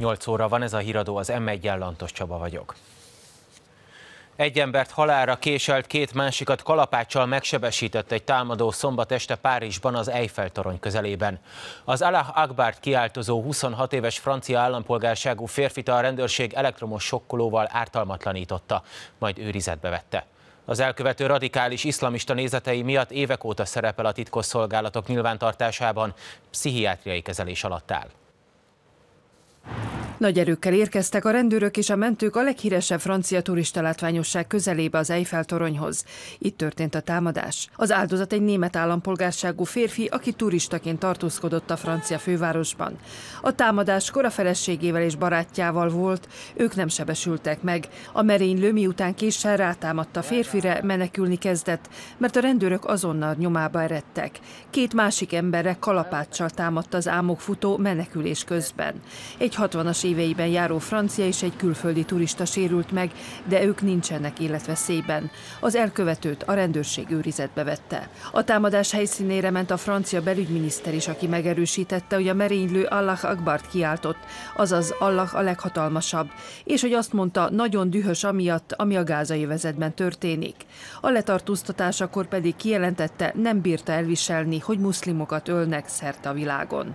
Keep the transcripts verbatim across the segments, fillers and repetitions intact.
nyolc óra van, ez a híradó, az M egyen, Lantos Csaba vagyok. Egy embert halálra késelt, két másikat kalapáccsal megsebesített egy támadó szombat este Párizsban, az Eiffel-torony közelében. Az Allahu Akbart kiáltozó huszonhat éves francia állampolgárságú férfit a rendőrség elektromos sokkolóval ártalmatlanította, majd őrizetbe vette. Az elkövető radikális iszlamista nézetei miatt évek óta szerepel a titkosszolgálatok nyilvántartásában, pszichiátriai kezelés alatt áll. Nagy erőkkel érkeztek a rendőrök és a mentők a leghíresebb francia turistalátványosság közelébe, az Eiffel-toronyhoz. Itt történt a támadás. Az áldozat egy német állampolgárságú férfi, aki turistaként tartózkodott a francia fővárosban. A támadás kora feleségével és barátjával volt, ők nem sebesültek meg. A merénylő miután késsel rátámadt a férfire, menekülni kezdett, mert a rendőrök azonnal nyomába eredtek. Két másik emberre kalapáccsal támadt az álmokfutó menekülés közben. Egy hatvanas éveiben járó francia és egy külföldi turista sérült meg, de ők nincsenek életveszélyben. Az elkövetőt a rendőrség őrizetbe vette. A támadás helyszínére ment a francia belügyminiszter is, aki megerősítette, hogy a merénylő Allahu Akbart kiáltott, azaz Allah a leghatalmasabb, és hogy azt mondta, nagyon dühös amiatt, ami a gázai övezetben történik. A letartóztatásakor pedig kijelentette, nem bírta elviselni, hogy muszlimokat ölnek szerte a világon.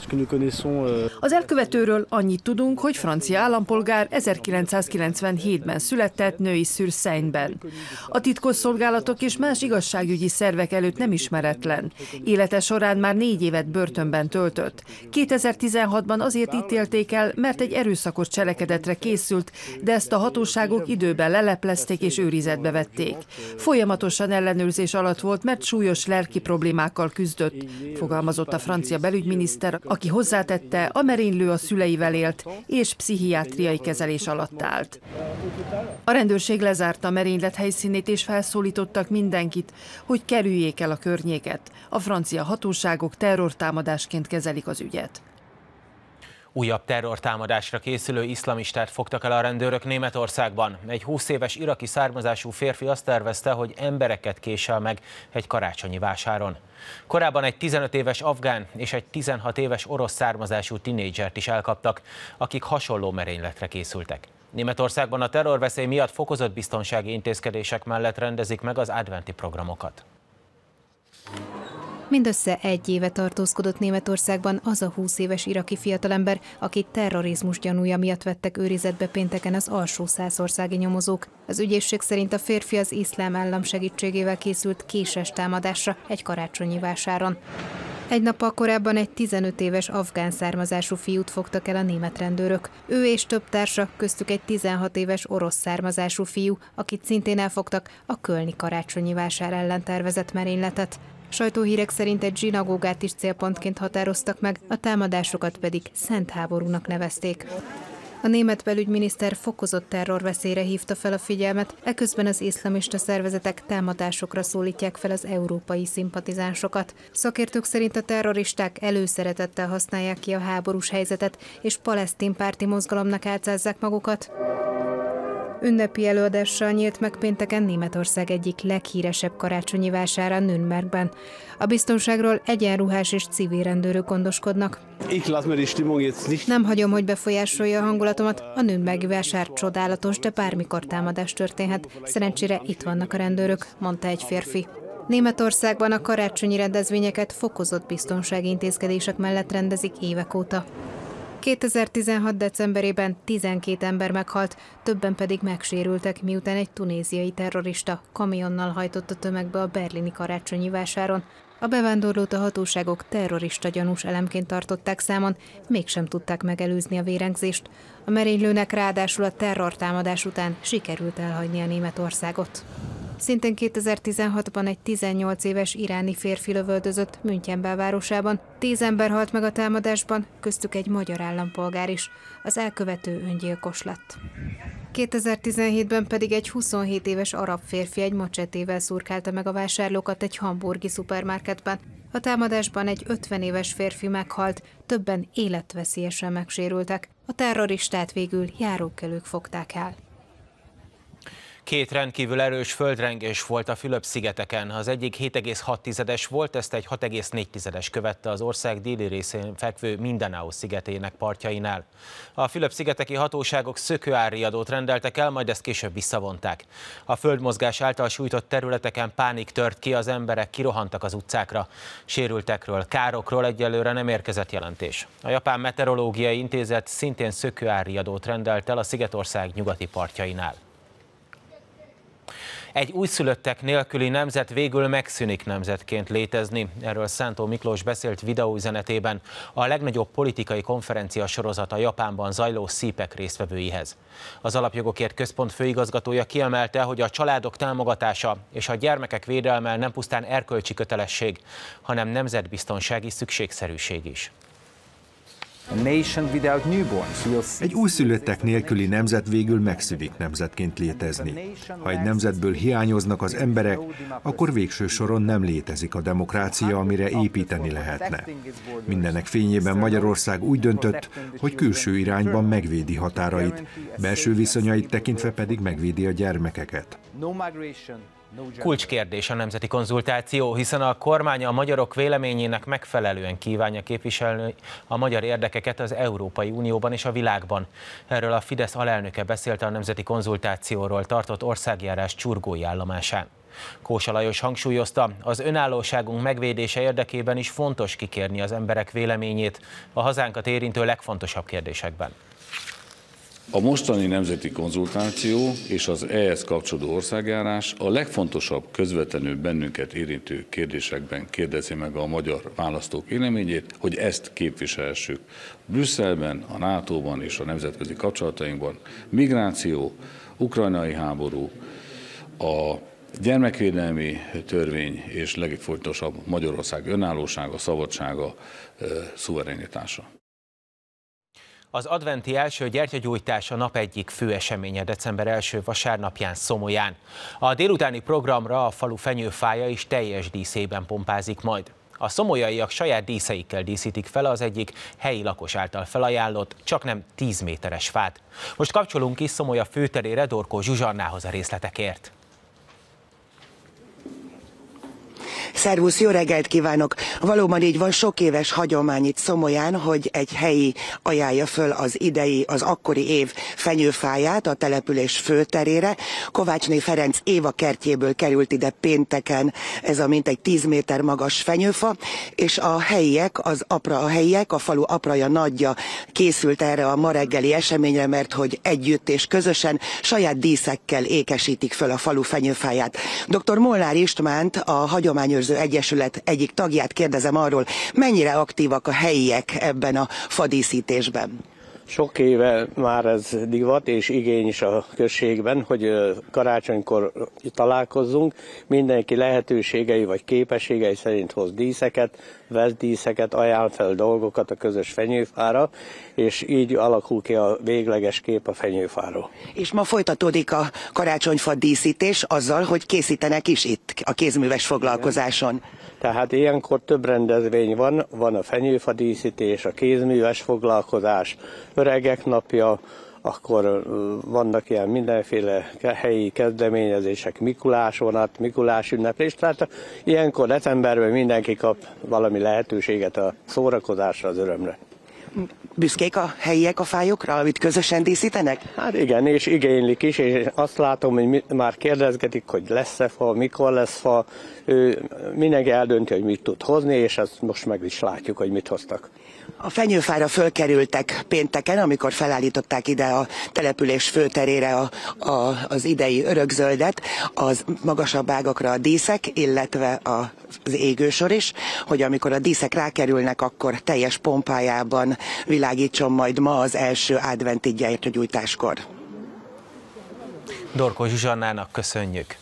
Az elkövetőről annyit tudunk, hogy francia állampolgár, ezerkilencszázkilencvenhétben született Neuilly-sur-Seine-ben. A titkosszolgálatok és más igazságügyi szervek előtt nem ismeretlen. Élete során már négy évet börtönben töltött. kétezer-tizenhatban azért ítélték el, mert egy erőszakos cselekedetre készült, de ezt a hatóságok időben leleplezték és őrizetbe vették. Folyamatosan ellenőrzés alatt volt, mert súlyos lelki problémákkal küzdött, fogalmazott a francia belügyminiszter, aki hozzátette, a merénylő a szüleivel élt, és pszichiátriai kezelés alatt állt. A rendőrség lezárta a merénylet helyszínét, és felszólítottak mindenkit, hogy kerüljék el a környéket. A francia hatóságok terrortámadásként kezelik az ügyet. Újabb terrortámadásra készülő iszlamistát fogtak el a rendőrök Németországban. Egy húsz éves iraki származású férfi azt tervezte, hogy embereket késel meg egy karácsonyi vásáron. Korábban egy tizenöt éves afgán és egy tizenhat éves orosz származású tinédzsert is elkaptak, akik hasonló merényletre készültek. Németországban a terrorveszély miatt fokozott biztonsági intézkedések mellett rendezik meg az adventi programokat. Mindössze egy éve tartózkodott Németországban az a húsz éves iraki fiatalember, akit terrorizmus gyanúja miatt vettek őrizetbe pénteken az alsó szászországi nyomozók. Az ügyészség szerint a férfi az iszlám állam segítségével készült késes támadásra egy karácsonyi vásáron. Egy nappal korábban egy tizenöt éves afgán származású fiút fogtak el a német rendőrök. Ő és több társa, köztük egy tizenhat éves orosz származású fiú, akit szintén elfogtak, a kölni karácsonyi vásár ellen tervezett merényletet. Sajtóhírek szerint egy zsinagógát is célpontként határoztak meg, a támadásokat pedig szent háborúnak nevezték. A német belügyminiszter fokozott terrorveszélyre hívta fel a figyelmet, eközben az iszlamista szervezetek támadásokra szólítják fel az európai szimpatizánsokat. Szakértők szerint a terroristák előszeretettel használják ki a háborús helyzetet, és palesztin párti mozgalomnak álcázzák magukat. Ünnepi előadással nyílt meg pénteken Németország egyik leghíresebb karácsonyi vására Nürnbergben. A biztonságról egyenruhás és civil rendőrök gondoskodnak. Nem hagyom, hogy befolyásolja a hangulatomat. A Nürnbergi vásár csodálatos, de bármikor támadás történhet. Szerencsére itt vannak a rendőrök, mondta egy férfi. Németországban a karácsonyi rendezvényeket fokozott biztonsági intézkedések mellett rendezik évek óta. kétezer-tizenhat decemberében tizenkét ember meghalt, többen pedig megsérültek, miután egy tunéziai terrorista kamionnal hajtott a tömegbe a berlini karácsonyi vásáron. A bevándorlót a hatóságok terrorista gyanús elemként tartották számon, mégsem tudták megelőzni a vérengzést. A merénylőnek ráadásul a terrortámadás után sikerült elhagyni a Németországot. Szintén kétezer-tizenhatban egy tizennyolc éves iráni férfi lövöldözött München belvárosában. Tíz ember halt meg a támadásban, köztük egy magyar állampolgár is. Az elkövető öngyilkos lett. kétezer-tizenhétben pedig egy huszonhét éves arab férfi egy macsetével szurkálta meg a vásárlókat egy hamburgi szupermarketben. A támadásban egy ötven éves férfi meghalt, többen életveszélyesen megsérültek. A terroristát végül járókelők fogták el. Két rendkívül erős földrengés volt a Fülöp-szigeteken. Az egyik hét egész hat tizedes volt, ezt egy hat egész négy tizedes követte az ország déli részén fekvő Mindanao szigetének partjainál. A Fülöp-szigeteki hatóságok szökőárriadót rendeltek el, majd ezt később visszavonták. A földmozgás által sújtott területeken pánik tört ki, az emberek kirohantak az utcákra. Sérültekről, károkról egyelőre nem érkezett jelentés. A Japán Meteorológiai Intézet szintén szökőárriadót rendelt el a Szigetország nyugati partjainál. Egy újszülöttek nélküli nemzet végül megszűnik nemzetként létezni. Erről Szántó Miklós beszélt videóüzenetében a legnagyobb politikai konferencia sorozata Japánban zajló szípek résztvevőihez. Az Alapjogokért Központ főigazgatója kiemelte, hogy a családok támogatása és a gyermekek védelme nem pusztán erkölcsi kötelesség, hanem nemzetbiztonsági szükségszerűség is. Egy újszülöttek nélküli nemzet végül megszűnik nemzetként létezni. Ha egy nemzetből hiányoznak az emberek, akkor végső soron nem létezik a demokrácia, amire építeni lehetne. Mindennek fényében Magyarország úgy döntött, hogy külső irányban megvédi határait, belső viszonyait tekintve pedig megvédi a gyermekeket. Kulcskérdés a nemzeti konzultáció, hiszen a kormány a magyarok véleményének megfelelően kívánja képviselni a magyar érdekeket az Európai Unióban és a világban. Erről a Fidesz alelnöke beszélt a nemzeti konzultációról tartott országjárás csurgói állomásán. Kósa Lajos hangsúlyozta, az önállóságunk megvédése érdekében is fontos kikérni az emberek véleményét a hazánkat érintő legfontosabb kérdésekben. A mostani nemzeti konzultáció és az ehhez kapcsolódó országjárás a legfontosabb közvetlenül bennünket érintő kérdésekben kérdezi meg a magyar választók véleményét, hogy ezt képviselhessük Brüsszelben, a nátóban és a nemzetközi kapcsolatainkban. Migráció, ukrajnai háború, a gyermekvédelmi törvény és legfontosabb Magyarország önállósága, szabadsága, szuverenitása. Az adventi első gyertyagyújtás a nap egyik fő eseménye december első vasárnapján Szomolyán. A délutáni programra a falu fenyőfája is teljes díszében pompázik majd. A szomolyaiak saját díszeikkel díszítik fel az egyik helyi lakos által felajánlott, csaknem tíz méteres fát. Most kapcsolunk is Szomolya főterére Dorkó Zsuzsannához a részletekért. Szervusz, jó reggelt kívánok! Valóban így van, sok éves hagyomány itt Szomolyán, hogy egy helyi ajánlja föl az idei, az akkori év fenyőfáját a település főterére. Kovácsné Ferenc Éva kertjéből került ide pénteken ez a mintegy tíz méter magas fenyőfa, és a helyiek, az apra, a helyiek, a falu apraja nagyja készült erre a ma reggeli eseményre, mert hogy együtt és közösen saját díszekkel ékesítik föl a falu fenyőfáját. doktor Molnár Istvánt, a Hagyományőrző Egyesület egyik tagját kérdezem arról, mennyire aktívak a helyiek ebben a fadíszítésben. Sok éve már ez divat és igény is a községben, hogy karácsonykor találkozzunk, mindenki lehetőségei vagy képességei szerint hoz díszeket, vesz díszeket, ajánl fel dolgokat a közös fenyőfára, és így alakul ki a végleges kép a fenyőfáról. És ma folytatódik a karácsonyfa díszítés azzal, hogy készítenek is itt a kézműves foglalkozáson. Tehát ilyenkor több rendezvény van, van a fenyőfa díszítés, a kézműves foglalkozás, öregek napja, akkor vannak ilyen mindenféle helyi kezdeményezések, Mikulás vonat, Mikulás ünneplés, tehát ilyenkor decemberben mindenki kap valami lehetőséget a szórakozásra, az örömre. Büszkék a helyiek a fájokra, amit közösen díszítenek? Hát igen, és igénylik is, és azt látom, hogy mi, már kérdezgetik, hogy lesz-e fa, mikor lesz fa. Ő, mindenki eldönti, hogy mit tud hozni, és ezt most meg is látjuk, hogy mit hoztak. A fenyőfára fölkerültek pénteken, amikor felállították ide a település főterére a, a, az idei örökzöldet, az magasabb ágakra a díszek, illetve a, az égősor is, hogy amikor a díszek rákerülnek, akkor teljes pompájában világítson majd ma az első adventi gyertyagyújtáskor. Dorkó Zsuzsannának köszönjük.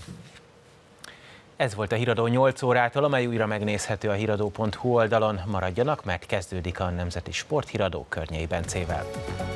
Ez volt a Híradó nyolc órától, amely újra megnézhető a híradó pont hu oldalon. Maradjanak, mert kezdődik a Nemzeti Sporthíradó Környei Bencével.